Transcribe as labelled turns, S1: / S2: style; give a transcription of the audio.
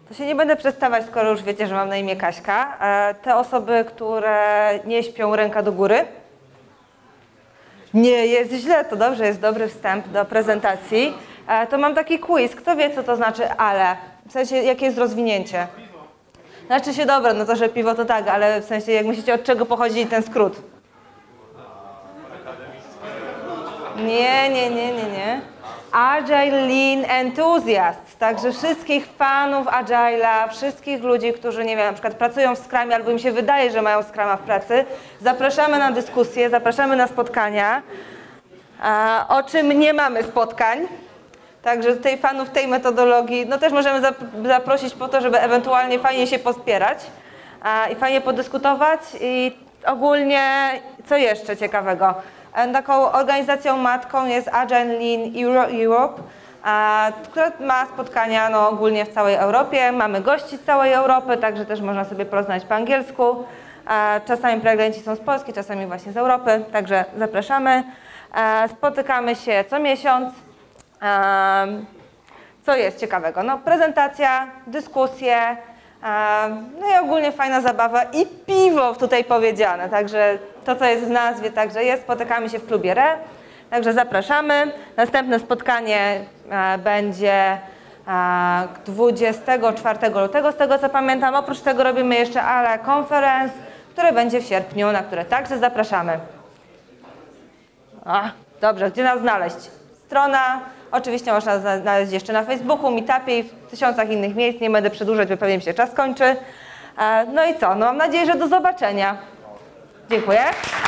S1: To się nie będę przedstawiać, skoro już wiecie, że mam na imię Kaśka. Te osoby, które nie śpią, ręka do góry. Nie jest źle, to dobrze, jest dobry wstęp do prezentacji. To mam taki quiz. Kto wie, co to znaczy ale? W sensie, jakie jest rozwinięcie? Znaczy się dobra, no to, że piwo to tak, ale w sensie, jak myślicie, od czego pochodzi ten skrót? Nie. Agile Lean Enthusiasts. Także wszystkich fanów Agile'a, wszystkich ludzi, którzy, nie wiem, na przykład pracują w Scrumie albo im się wydaje, że mają Scruma w pracy, zapraszamy na dyskusje, zapraszamy na spotkania, o czym nie mamy spotkań. Także tutaj fanów tej metodologii, no też możemy zaprosić po to, żeby ewentualnie fajnie się pospierać i fajnie podyskutować. I ogólnie, co jeszcze ciekawego? Taką organizacją matką jest Agile Lean Europe, która ma spotkania no, ogólnie w całej Europie. Mamy gości z całej Europy, także też można sobie porozmawiać po angielsku. Czasami prelegenci są z Polski, czasami właśnie z Europy, także zapraszamy. Spotykamy się co miesiąc. Co jest ciekawego? No, prezentacja, dyskusje, no i ogólnie fajna zabawa i piwo tutaj powiedziane, także to, co jest w nazwie, także jest, spotykamy się w klubie RE, także zapraszamy. Następne spotkanie będzie 24 lutego, z tego co pamiętam. Oprócz tego robimy jeszcze ALA Conference, które będzie w sierpniu, na które także zapraszamy. Dobrze, gdzie nas znaleźć? Strona, oczywiście można znaleźć jeszcze na Facebooku, Meetupie i w tysiącach innych miejsc. Nie będę przedłużać, bo pewnie mi się czas kończy. No i co? No mam nadzieję, że do zobaczenia. Dziękuję.